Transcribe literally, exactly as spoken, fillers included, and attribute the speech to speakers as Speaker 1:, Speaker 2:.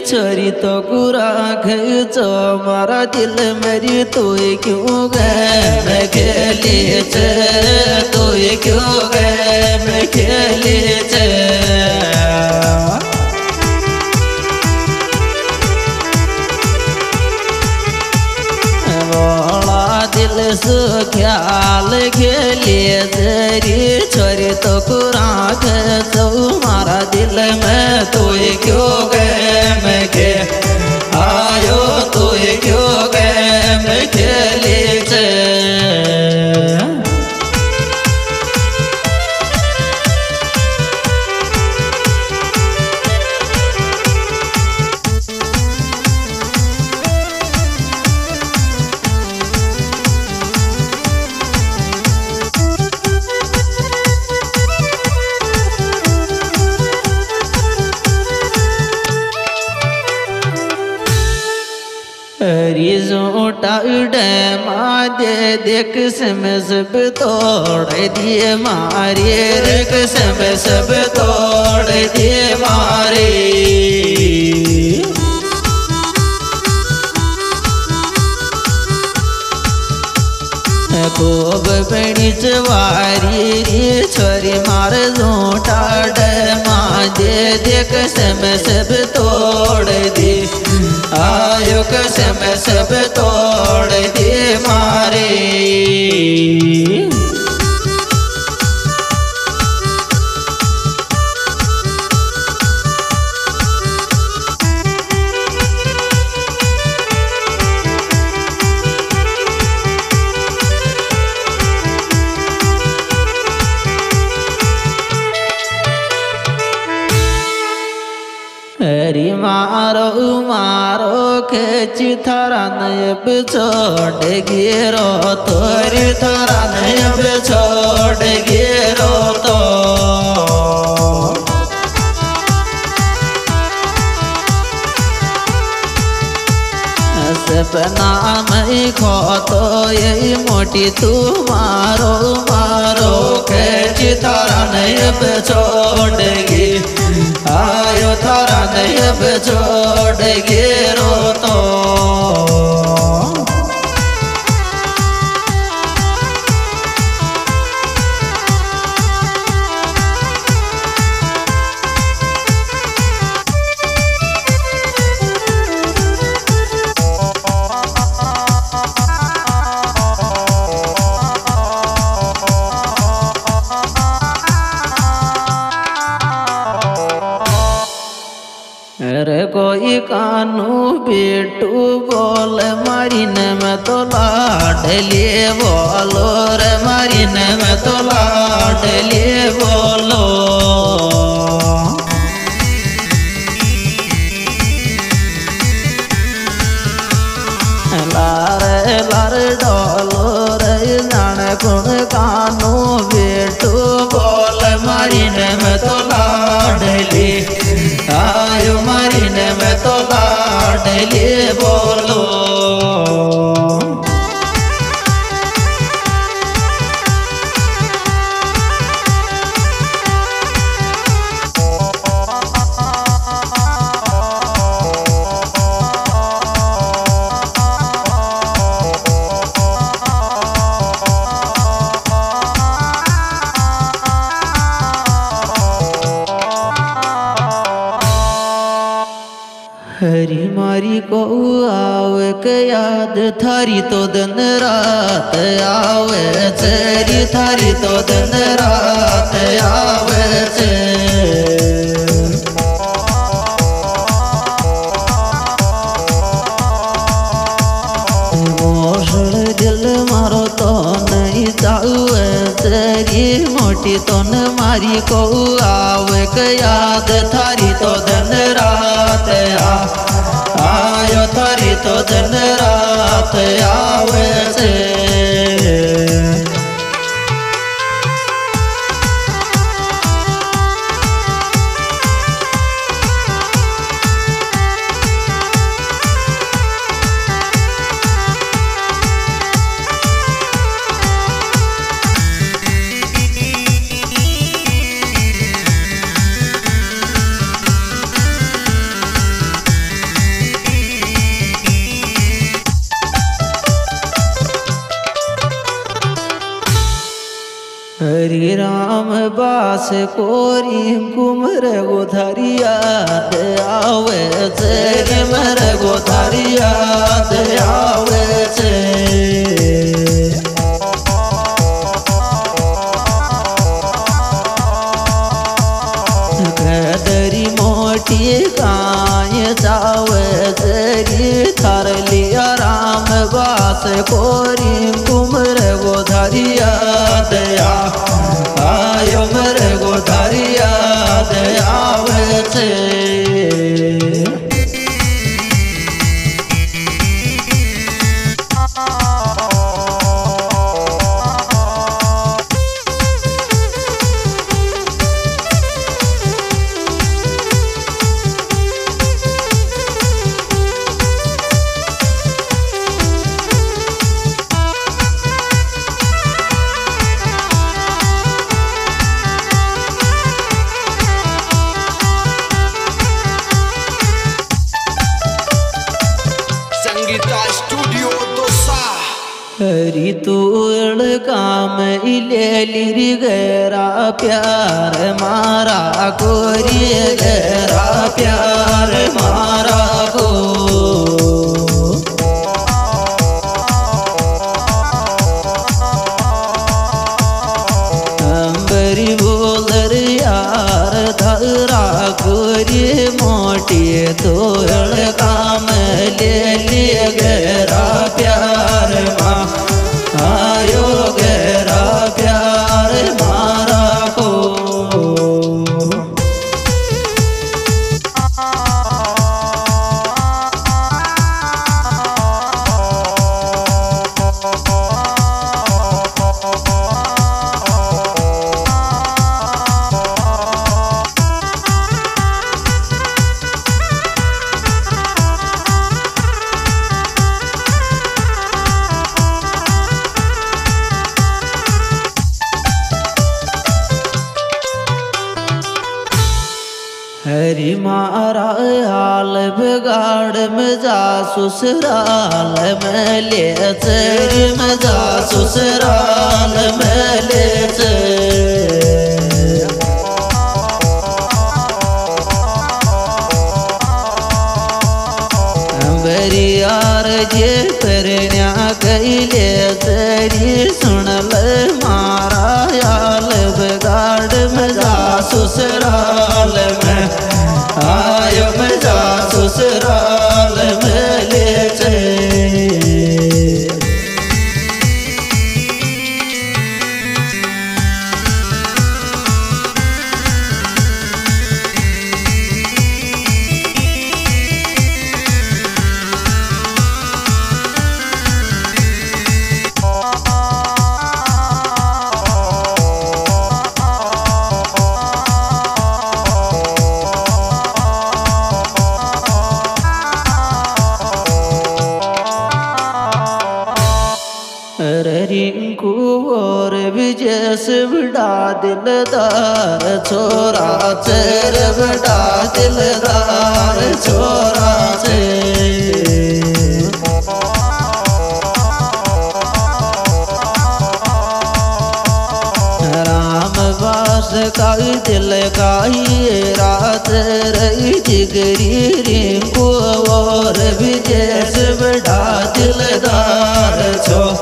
Speaker 1: छोरी तो कुरा खो मारा दिल मेरी तो क्यों गए मैं खेली चे तो क्यों गए मैं खेली चे दिल सु ख्याल खेलिए तेरी छोरी तो कुरा खो मारा दिल में तो क्यों गए मैं के आयो तो क्यों गए मैं खेली चे टाइडे मारे देख समय सब तोड़ दिए मारे देख समय सब तोड़ दिए मारे खूब बड़ी चवारी छोरी मार झूठा माजे देख समय सब तोड़ दी आयो कसम सब तोड़ दे मारे हरी मारो मारो खेची थारा नयब छोड़ गिरो तोरी थारा नयब छोड़ गिरो तो सपना में खो तो यही मोटी तू मारो मारो खेची थारा नयब छोड़ गी आयो थारा नयब छोड़ गिरो तो अरे कोई कानू बेटू बोल मारीन में तो लाड लिए बोलो रे मारीन में तो लाड लिए बोलो लारे लारे डोलो रे जाने कुण कानू बेटू बोल मारीन में तो लाड ली आयो मारीन में तो लाड लिए बोलो हरी मारी को आवे के याद थारी तो दिन रात आवे तेरी थारी तो दिन रात आवे से मोशल दिल मारो तो नहीं जावे तेरी मोटी तो न मारी को आवे के याद थारी तो दिन रात आ आयो थारी तो दिन रात आवे से हरि राम बास कोरी कुमर गोधरिया आवे रे मर गोधरिया आवे गदरी मोटी गाय जावे जरी थार लिया राम बास कोरी कुमर गोधरिया दया आयो मर गोधरिया दया वे हरी तूड़ काम इलेली गहरा प्यार मारा गोरी गहरा प्यार मारा गो अंबरी बोलर यार धरा गोरी मोटी तूड़ काम ले लिया गहरा प्यार माँ आयो गहरा प्यार मारा को हरी मारा हाल बिगाड़ में जा ससुराल में ले चरी में जा ससुराल में ले बरी यार जे परण्या कैले चरी सुन ले मारा हाल बिगाड़ में जा ससुराल में आयो मैं जा ससुराल में ले रिंकू और विजय से बड़ा दिलदार छोरा चेर बड़ा दिलदार छोरा से राम बास का दिल का ही रात रही जिगरी रिंकू और विजय से बड़ा दिलदार छोरा